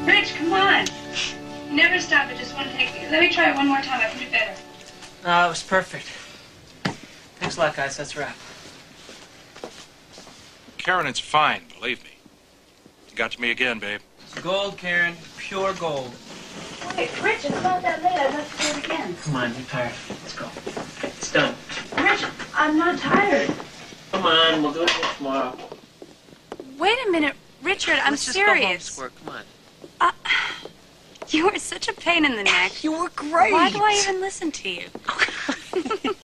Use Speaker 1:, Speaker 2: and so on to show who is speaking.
Speaker 1: Rich, come on. You never stop at just one take. Let me try it one more time. I can do better.
Speaker 2: No, it was perfect. Thanks a lot, guys. That's a wrap.
Speaker 3: Karen, it's fine, believe me. You got to me again, babe.
Speaker 2: It's gold, Karen. Pure gold.
Speaker 1: Wait, Rich, it's not that late. I'd like to do it again.
Speaker 2: Come on, you're tired. Let's go. It's done.
Speaker 1: Rich, I'm not tired.
Speaker 2: Come on, we'll do it again tomorrow.
Speaker 1: Wait a minute, Richard, I'm
Speaker 2: Let's just go home,
Speaker 1: serious.
Speaker 2: Squirt. Come on.
Speaker 1: You were such a pain in the neck.
Speaker 2: You were great.
Speaker 1: Why do I even listen to you?